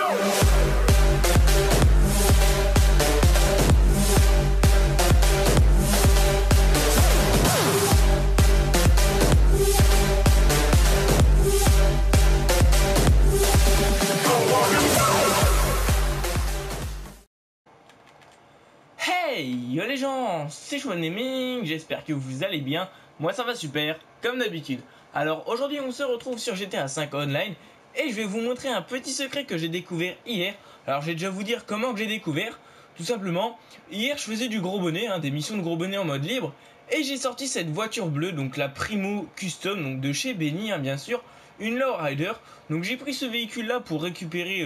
Hey yo les gens, c'est Chouaneming, j'espère que vous allez bien, moi ça va super, comme d'habitude. Alors aujourd'hui on se retrouve sur GTA 5 Online et je vais vous montrer un petit secret que j'ai découvert hier. Alors je vais déjà vous dire comment que j'ai découvert. Tout simplement, hier je faisais du gros bonnet, des missions de gros bonnet en mode libre, et j'ai sorti cette voiture bleue, donc la Primo Custom, donc de chez Benny bien sûr, une Lowrider. Donc j'ai pris ce véhicule là pour récupérer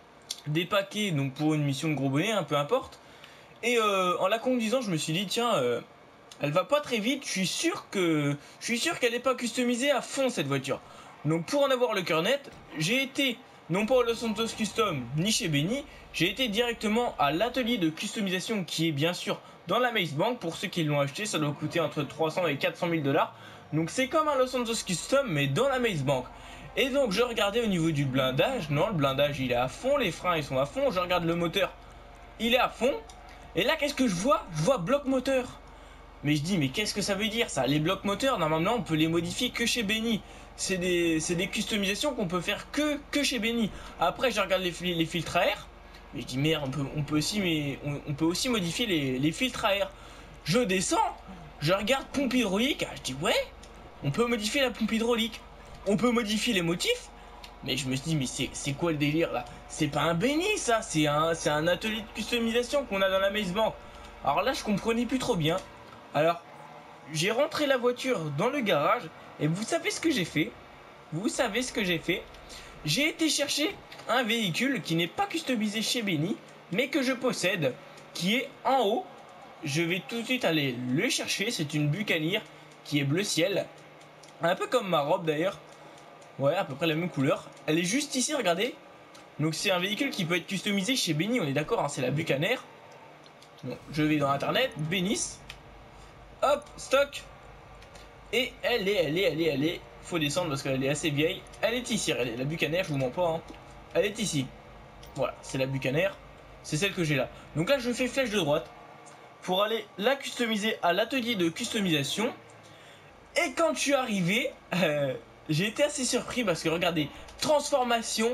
des paquets, donc pour une mission de gros bonnet, peu importe. Et en la conduisant, je me suis dit, tiens, elle va pas très vite, je suis sûr qu'elle n'est pas customisée à fond cette voiture. Donc pour en avoir le cœur net, j'ai été, non pas au Los Santos Custom, ni chez Benny, j'ai été directement à l'atelier de customisation qui est bien sûr dans la Maze Bank. Pour ceux qui l'ont acheté, ça doit coûter entre 300 et 400 000 $. Donc c'est comme un Los Santos Custom, mais dans la Maze Bank. Et donc je regardais au niveau du blindage, non, le blindage il est à fond, les freins ils sont à fond, je regarde le moteur, il est à fond. Et là, qu'est-ce que je vois? Je vois bloc moteur. Mais je dis, mais qu'est-ce que ça veut dire ça? Les blocs moteurs, normalement, on peut les modifier que chez Benny. C'est des customisations qu'on peut faire que chez Benny. Après, je regarde les filtres à air. Mais je dis, merde, on peut aussi modifier les filtres à air. Je descends, je regarde pompe hydraulique. Je dis, ouais, on peut modifier la pompe hydraulique. On peut modifier les motifs. Mais je me suis dit, mais c'est quoi le délire là? C'est pas un Benny ça, c'est un atelier de customisation qu'on a dans la Maze Bank. Alors là, je comprenais plus trop bien. Alors, j'ai rentré la voiture dans le garage et vous savez ce que j'ai fait? Vous savez ce que j'ai fait? J'ai été chercher un véhicule qui n'est pas customisé chez Benny, mais que je possède, qui est en haut. Je vais tout de suite aller le chercher. C'est une Buccaneer qui est bleu ciel, un peu comme ma robe d'ailleurs. Ouais, à peu près la même couleur. Elle est juste ici, regardez. Donc c'est un véhicule qui peut être customisé chez Benny, on est d'accord, c'est la Buccaneer. Donc je vais dans internet, Bennis. Hop, stock. Et elle est. Faut descendre parce qu'elle est assez vieille. Elle est ici, regardez, la Buccaneer, je vous mens pas. Elle est ici. Voilà, c'est la Buccaneer. C'est celle que j'ai là. Donc là, je fais flèche de droite pour aller la customiser à l'atelier de customisation. Et quand je suis arrivé, j'ai été assez surpris parce que regardez, transformation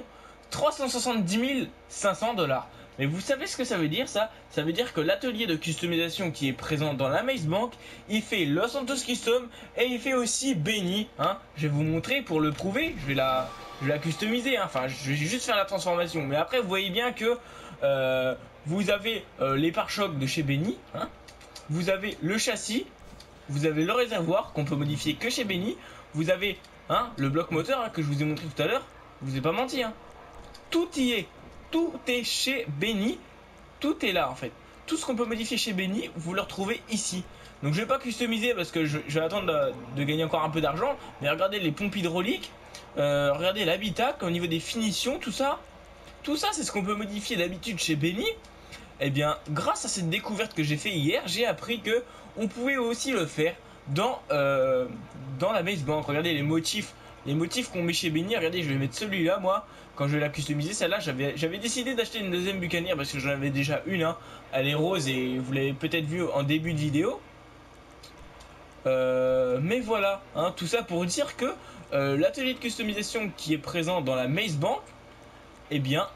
370 500 $. Mais vous savez ce que ça veut dire ça? Ça veut dire que l'atelier de customisation qui est présent dans la Maze Bank, il fait Los Santos Custom et il fait aussi Benny. Je vais vous montrer pour le prouver, je vais la customiser. Enfin, je vais juste faire la transformation. Mais après, vous voyez bien que vous avez les pare-chocs de chez Benny. Vous avez le châssis. Vous avez le réservoir qu'on peut modifier que chez Benny. Vous avez le bloc moteur que je vous ai montré tout à l'heure. Je vous ai pas menti. Tout y est. Tout est chez Benny. Tout est là en fait. Tout ce qu'on peut modifier chez Benny, vous le retrouvez ici. Donc je vais pas customiser parce que je vais attendre de gagner encore un peu d'argent. Mais regardez les pompes hydrauliques. Regardez l'habitacle au niveau des finitions, tout ça. Tout ça c'est ce qu'on peut modifier d'habitude chez Benny. Eh bien, grâce à cette découverte que j'ai fait hier, j'ai appris que on pouvait aussi le faire dans la Maze Bank. Regardez les motifs qu'on met chez Benny. Regardez, je vais mettre celui-là, moi, quand je vais la customiser. Celle-là, j'avais décidé d'acheter une deuxième Buccaneer parce que j'en avais déjà une. Elle est rose et vous l'avez peut-être vu en début de vidéo. Mais voilà, tout ça pour dire que l'atelier de customisation qui est présent dans la Maze Bank, eh bien,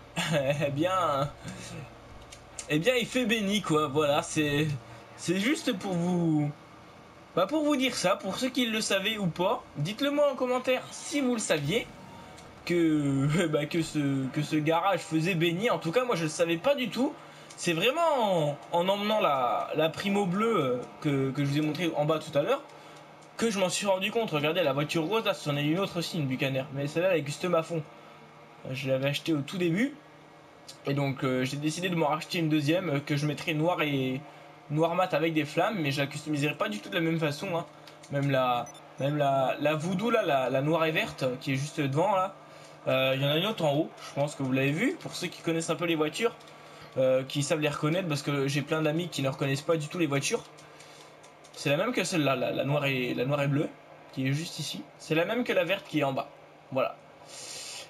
il fait Benny quoi. Voilà, c'est juste pour vous dire ça. Pour ceux qui le savaient ou pas, dites-le moi en commentaire si vous le saviez que ce garage faisait Benny. En tout cas, moi je le savais pas du tout. C'est vraiment en emmenant la Primo bleue que je vous ai montré en bas tout à l'heure que je m'en suis rendu compte. Regardez la voiture rose là, c'en est une autre aussi, une Buccaneer, mais celle-là elle est custom à fond. Je l'avais acheté au tout début. Et donc j'ai décidé de m'en racheter une deuxième que je mettrai noir mat avec des flammes, mais je la customiserai pas du tout de la même façon. Même la Voodoo là, la noire et verte qui est juste devant là. Il y en a une autre en haut, je pense que vous l'avez vu. Pour ceux qui connaissent un peu les voitures, qui savent les reconnaître, parce que j'ai plein d'amis qui ne reconnaissent pas du tout les voitures. C'est la même que celle-là, la noire et bleue, qui est juste ici. C'est la même que la verte qui est en bas. Voilà.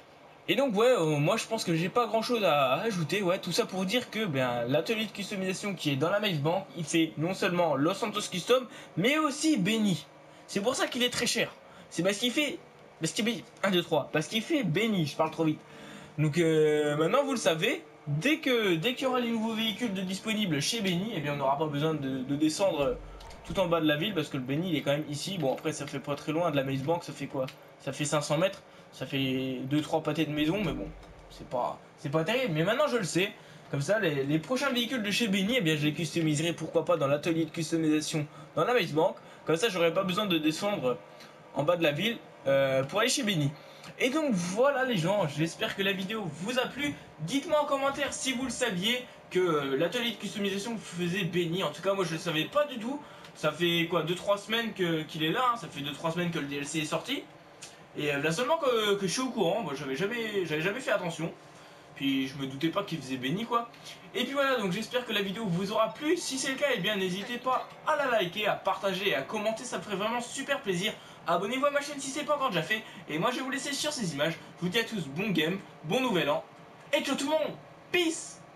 Et donc ouais, moi je pense que j'ai pas grand chose à ajouter, ouais, tout ça pour dire que ben, l'atelier de customisation qui est dans la Maze Bank, il fait non seulement Los Santos Custom, mais aussi Benny. C'est pour ça qu'il est très cher. C'est parce qu'il fait... Parce qu'il fait... 1, 2, 3. Parce qu'il fait Benny, je parle trop vite. Donc maintenant vous le savez, dès qu'il y aura les nouveaux véhicules disponibles chez Benny, eh bien on n'aura pas besoin de descendre tout en bas de la ville parce que le Benny il est quand même ici. Bon après ça fait pas très loin de la Maze Bank, ça fait quoi? Ça fait 500 mètres, ça fait 2-3 pâtés de maison, mais bon, c'est pas terrible. Mais maintenant je le sais, comme ça les prochains véhicules de chez Benny, eh bien je les customiserai pourquoi pas dans l'atelier de customisation dans la Maze Bank. Comme ça j'aurai pas besoin de descendre en bas de la ville pour aller chez Benny. Et donc voilà les gens, j'espère que la vidéo vous a plu. Dites-moi en commentaire si vous le saviez que l'atelier de customisation faisait Benny. En tout cas moi je le savais pas du tout. Ça fait quoi 2-3 semaines qu'il est là, hein. Ça fait 2-3 semaines que le DLC est sorti. Et là seulement que je suis au courant, moi j'avais jamais fait attention. Puis je me doutais pas qu'il faisait Benny quoi. Et puis voilà, donc j'espère que la vidéo vous aura plu. Si c'est le cas, eh bien n'hésitez pas à la liker, à partager et à commenter, ça me ferait vraiment super plaisir. Abonnez-vous à ma chaîne si c'est pas encore déjà fait. Et moi je vais vous laisser sur ces images. Je vous dis à tous bon game, bon nouvel an. Et ciao tout le monde. Peace.